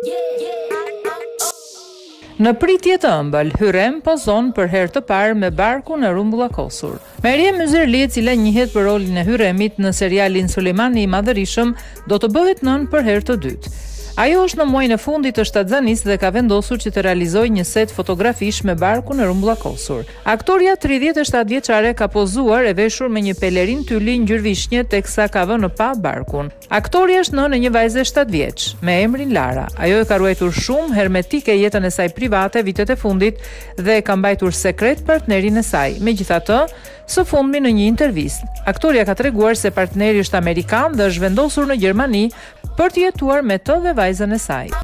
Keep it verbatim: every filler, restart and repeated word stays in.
Në pritje të ëmbël, Hyrem pozon për herë të parë me barku në rrumbullakosur. Meryem Üzerli, e cila njihet për rolin e Hyremit në serialin Sulejmani i Madhërisëm, do të bëhet nën për herë të dytë. Ajo është në muajin e fundit të shtatzanisë dhe ka vendosur që të realizojë një set fotografish me barku në rrumbullakosur. Aktoria tridhjetë e shtatë vjeçare ka pozuar e veshur me një pelerin tyli ngjyrë vishnje teksa ka vënë pa barkun. Aktoria është nënë e një vajze shtatë vjeç me emrin Lara. Ajo e ka ruajtur shumë hermetike jetën e saj private vitet e fundit dhe e ka mbajtur sekret partnerin e saj. Megjithatë, së fundmi në një intervistë, aktoria ka treguar se partneri është amerikan dhe është vendosur në Gjermani për të jetuar me të dhe vajzën e saj.